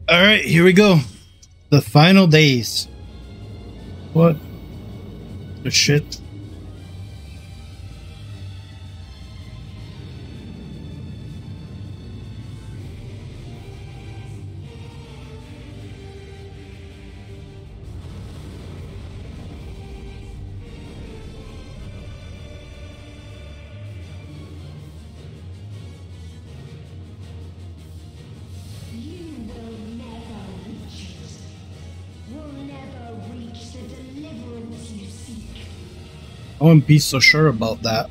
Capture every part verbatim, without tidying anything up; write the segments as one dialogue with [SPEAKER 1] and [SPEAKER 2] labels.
[SPEAKER 1] All right, here we go. The final days. What the shit? I wouldn't be so sure about that.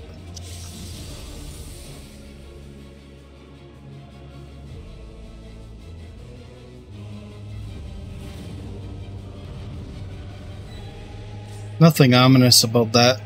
[SPEAKER 1] Nothing ominous about that.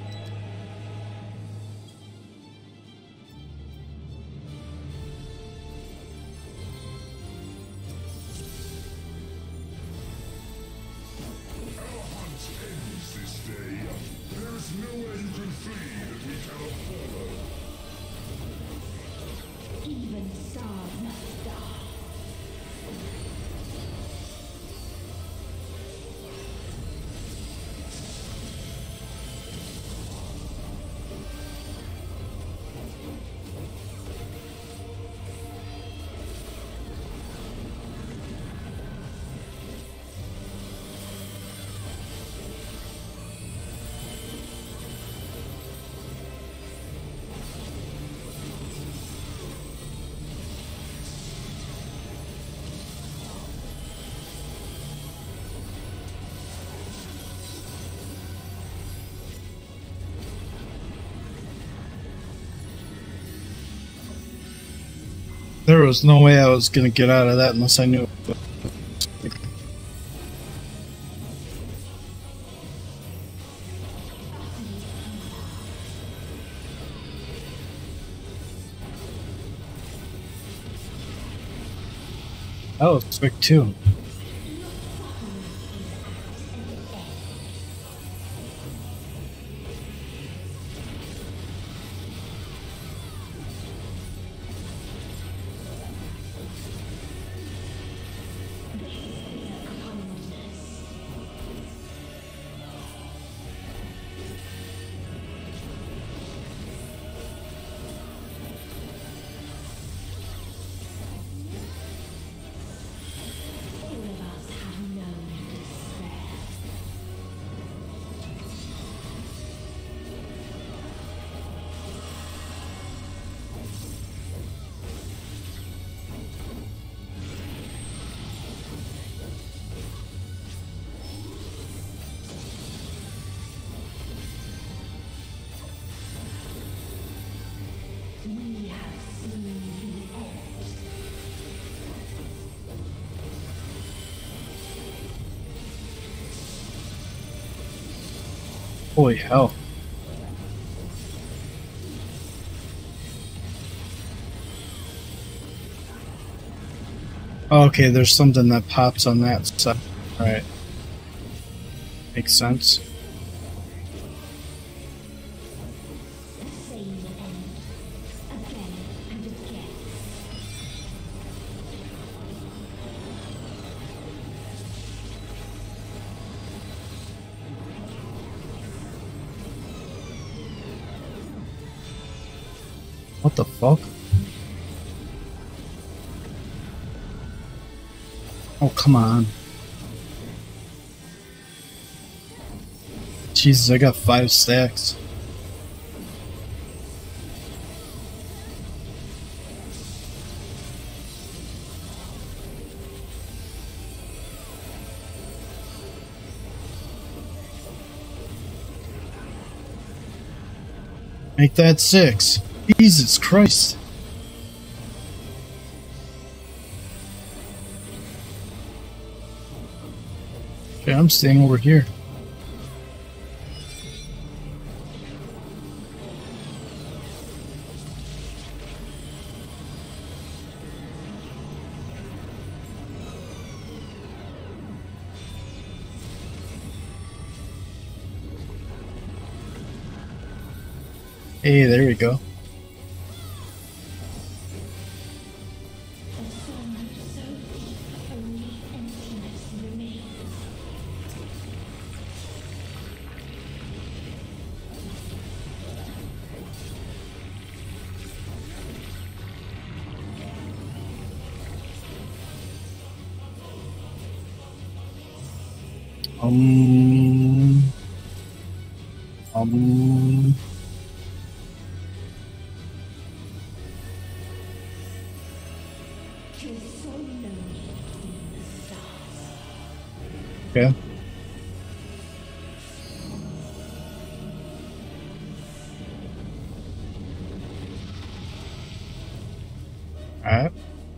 [SPEAKER 1] There was no way I was gonna get out of that unless I knew it. That was quick too. Holy hell. Okay, there's something that pops on that side. Alright. Makes sense. What the fuck? Oh, come on. Jesus, I got five stacks. Make that six. Jesus Christ. Okay, I'm staying over here. Hey, there we go. Um. Um. Okay. Alright.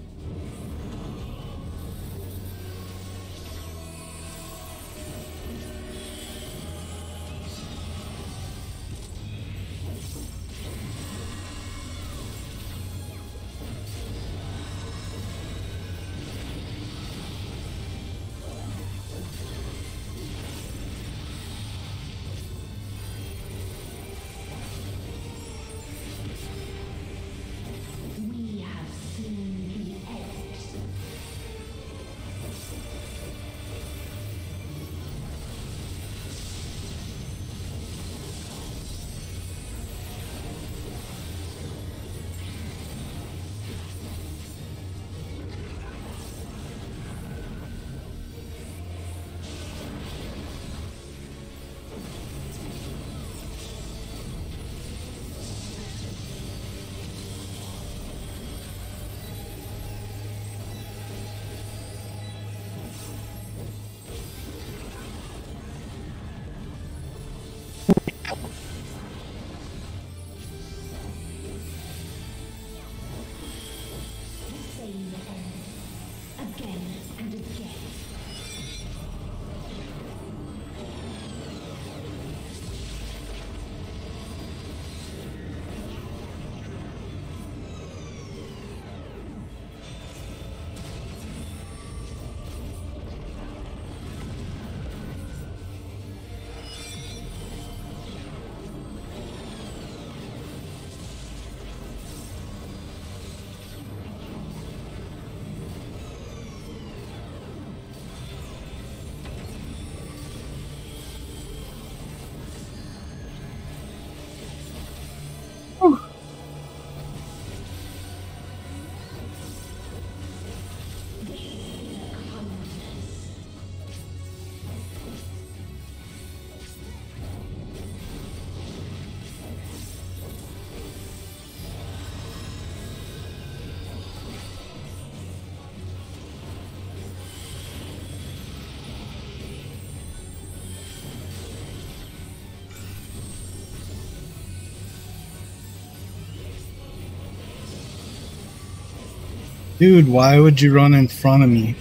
[SPEAKER 1] Dude, why would you run in front of me?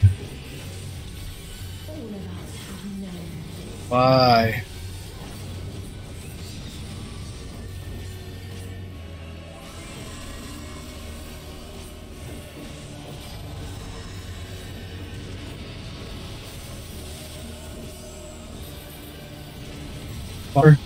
[SPEAKER 1] Why? Or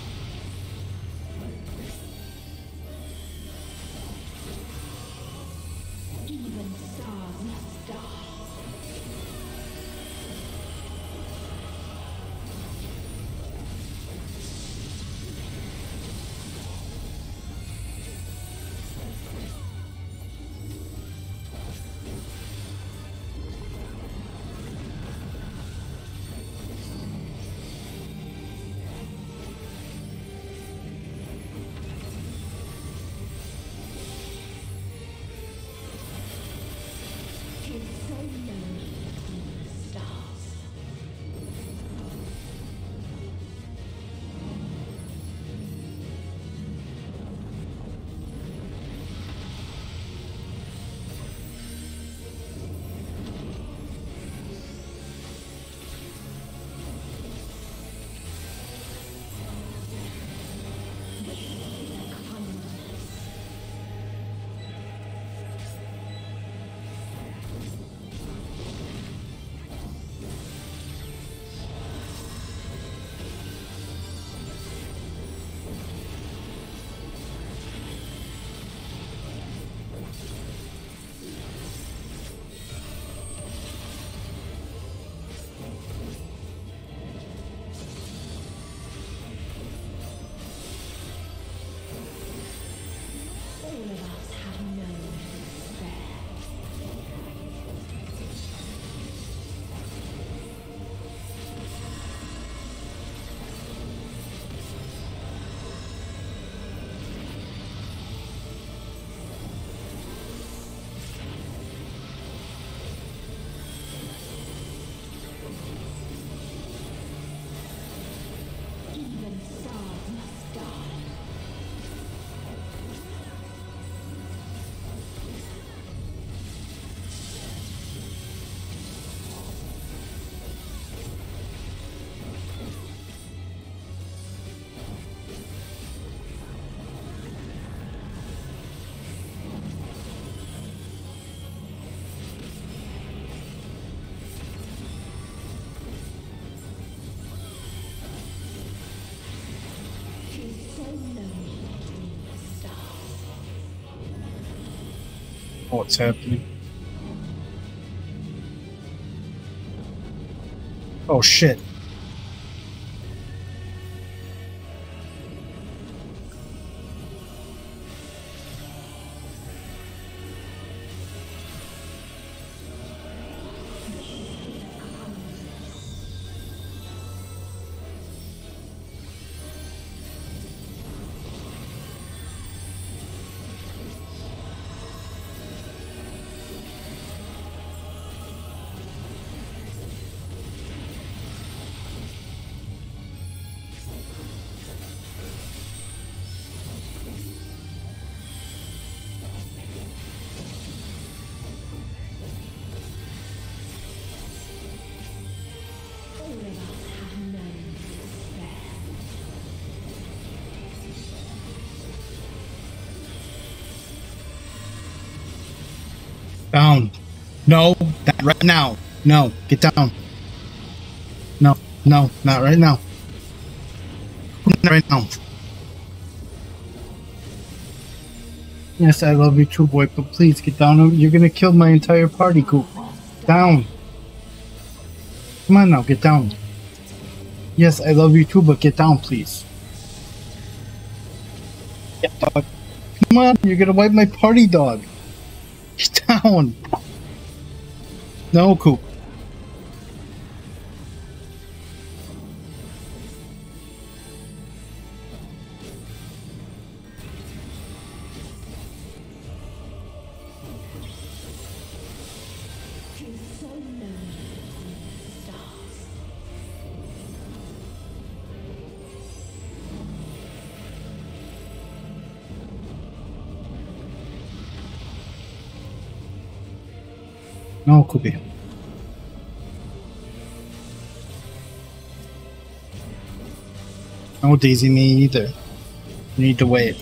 [SPEAKER 1] What's happening? Oh shit. Down. No, not right now. No, get down. No, no, not right now. Not right now. Yes, I love you too, boy, but please get down. You're gonna kill my entire party, Coop. Down. Come on now, get down. Yes, I love you too, but get down, please. Yeah, dog. Come on, you're gonna wipe my party, dog. Get down. No, Coop. No, Koopy. No, Daisy, me either. You need to wait.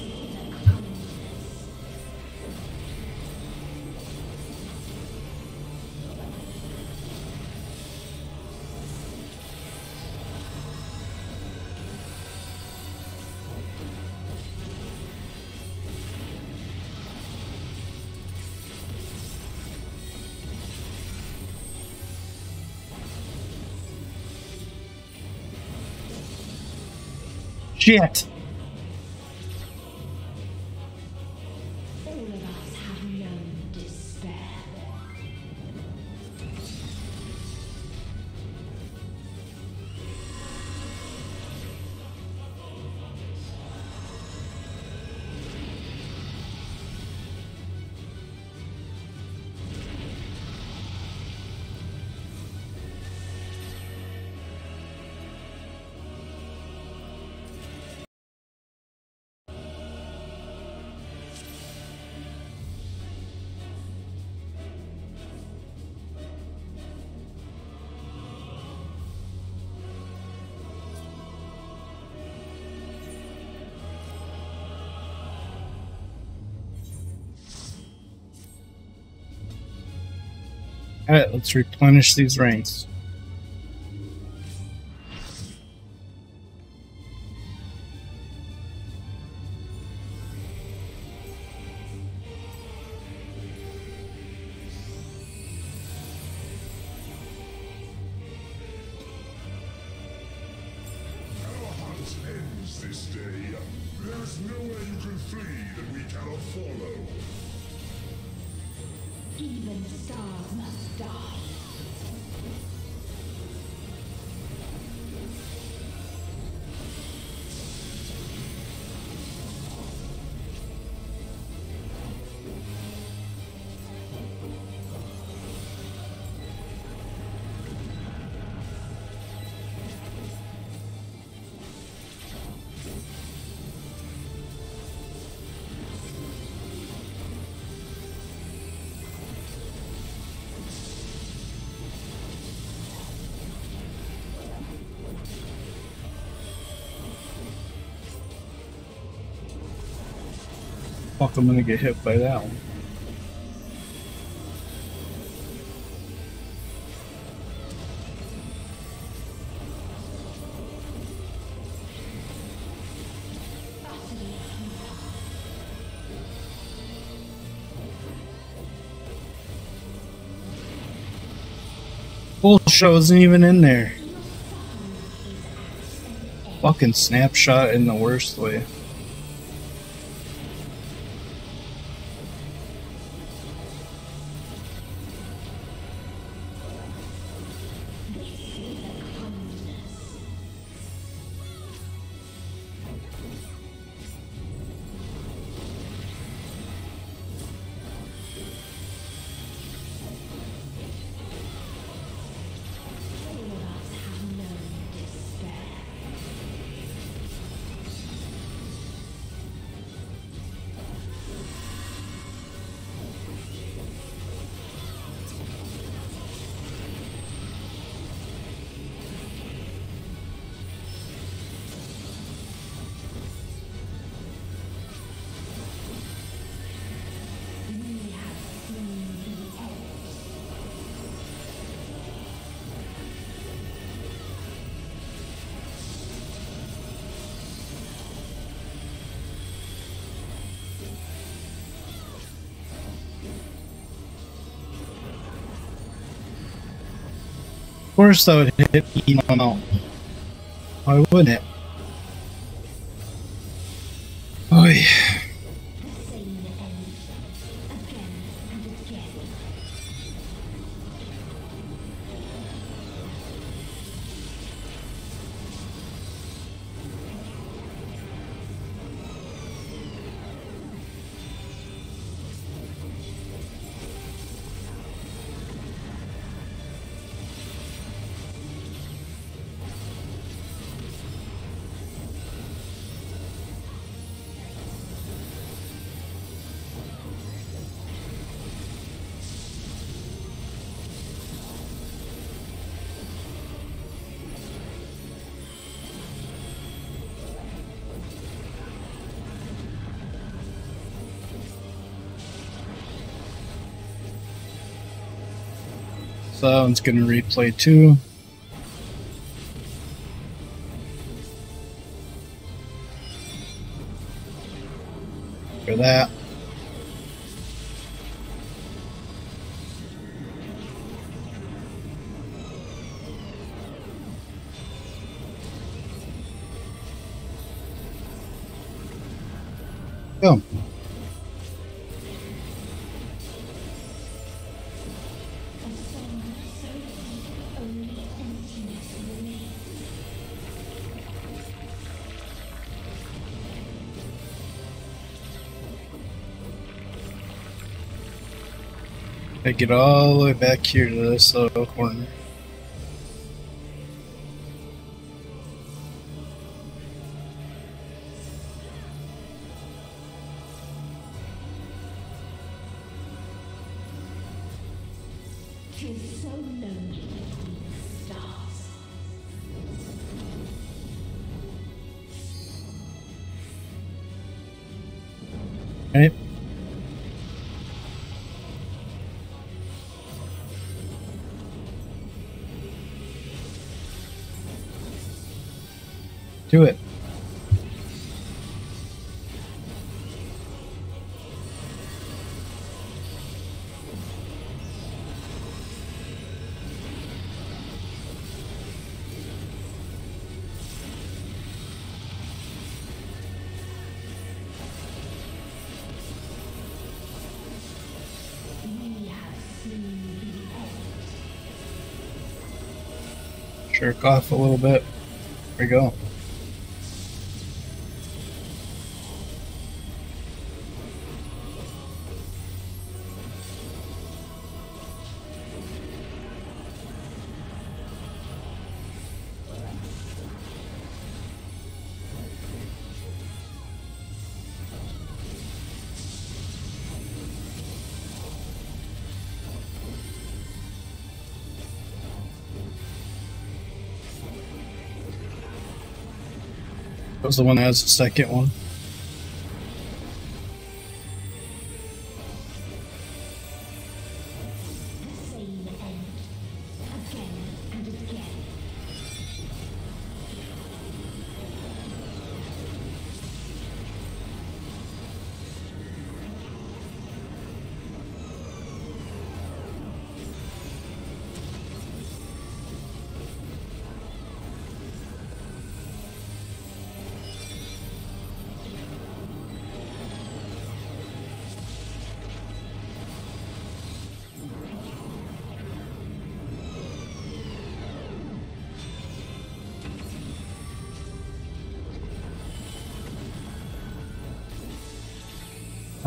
[SPEAKER 1] Shit!
[SPEAKER 2] All of us have known despair.
[SPEAKER 1] Alright, let's replenish these ranks.
[SPEAKER 3] Our hunt ends this day. There's nowhere you can flee that we cannot follow.
[SPEAKER 2] Even the stars must die.
[SPEAKER 1] Fuck, I'm gonna get hit by that one. Bullshit wasn't even in there. Fucking snapshot in the worst way. Of course that would hit me. No. Why wouldn't it? Oh yeah. So that one's gonna replay too. For that. Go. I get all the way back here to this little corner.
[SPEAKER 2] Tis so lonely between the stars.
[SPEAKER 1] Right? Do it.
[SPEAKER 2] We have seen the end.
[SPEAKER 1] Jerk off a little bit. There we go. That was the one that has the second one.
[SPEAKER 2] The same end. Again and again.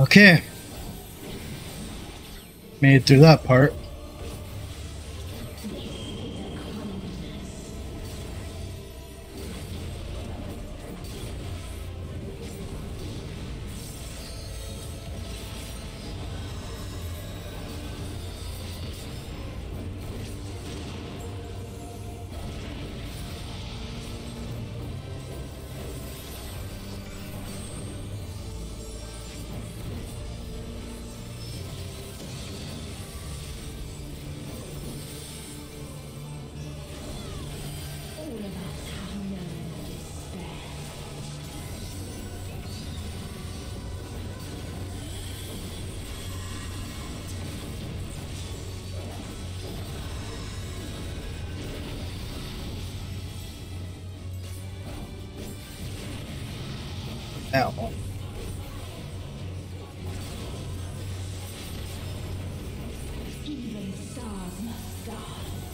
[SPEAKER 1] Okay. Made it through that part. Ow.
[SPEAKER 2] Even stars must die.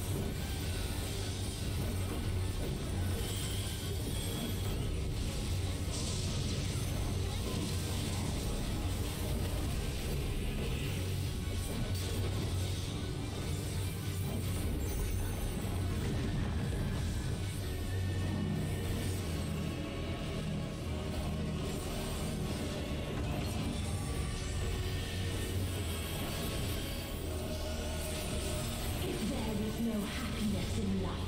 [SPEAKER 2] There is no happiness in life.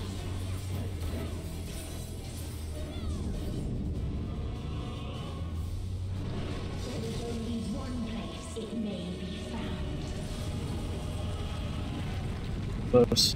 [SPEAKER 2] There is only one place it may be found.
[SPEAKER 1] Close.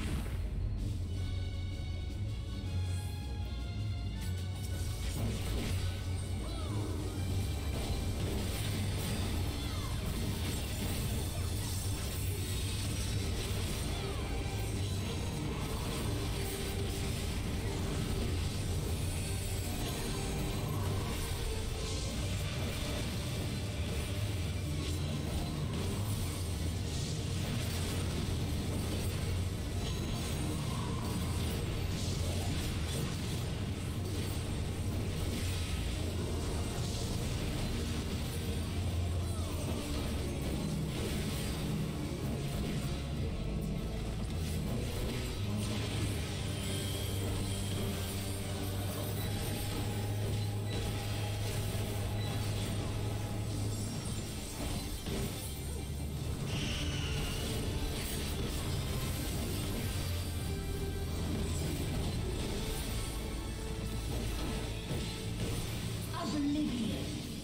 [SPEAKER 2] Oblivion.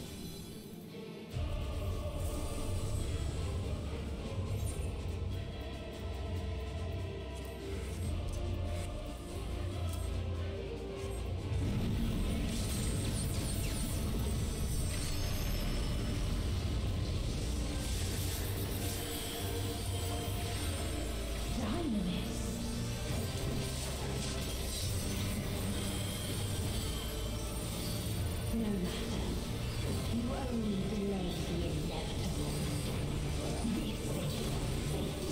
[SPEAKER 2] Dynamis. No matter. You only delay the inevitable. This is fate.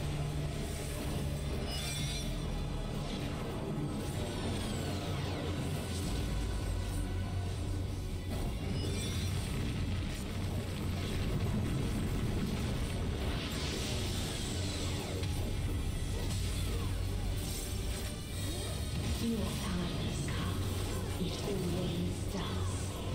[SPEAKER 2] Your time has come. It always does.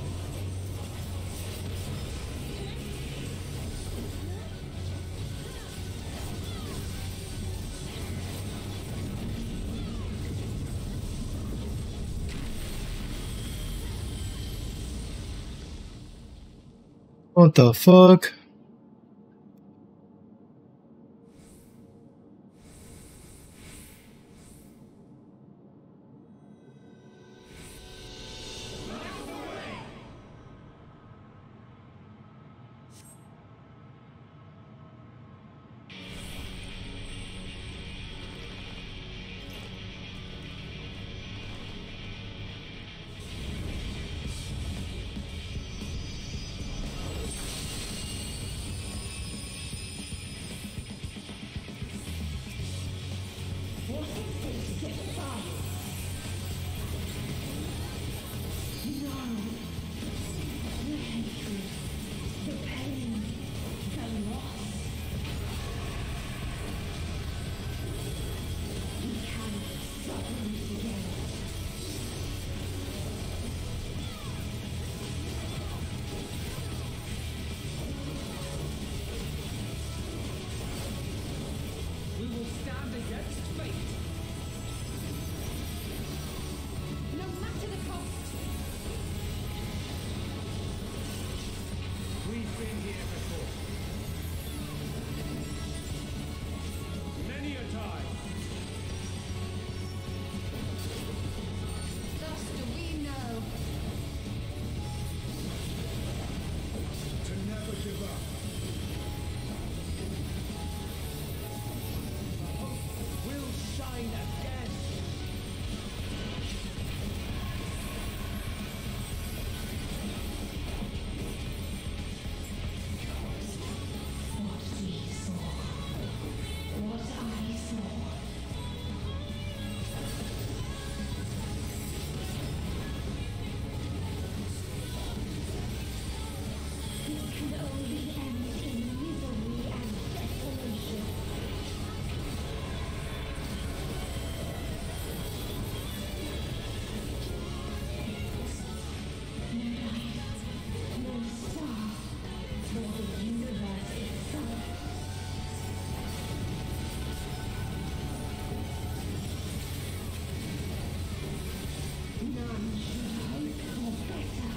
[SPEAKER 1] What the fuck?
[SPEAKER 2] No matter the cost.
[SPEAKER 4] We've been here before. Many a time.
[SPEAKER 2] Thus do we know.
[SPEAKER 4] To never give up. Hope will shine again.
[SPEAKER 2] What we saw. What I saw. It can only end in misery and desolation. No light, no star, nor the universe itself. None should hope for better.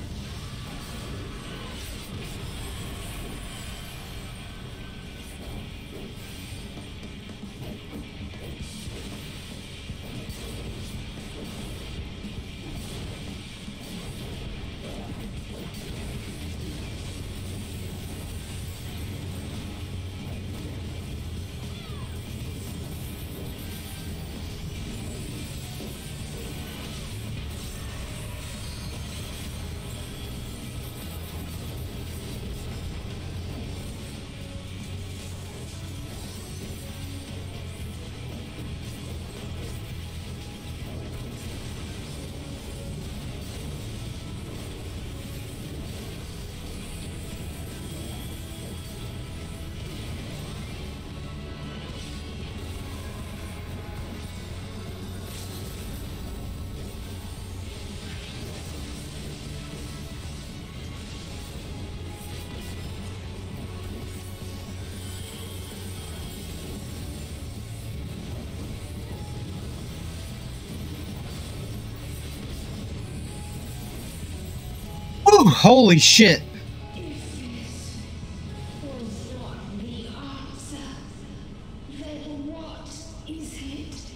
[SPEAKER 1] Ooh, holy shit.
[SPEAKER 2] If this was not the answer, then what is it?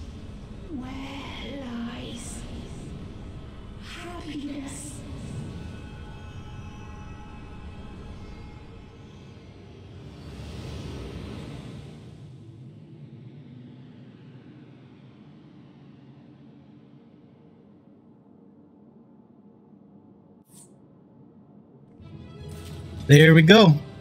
[SPEAKER 2] Where lies happiness?
[SPEAKER 1] There we go.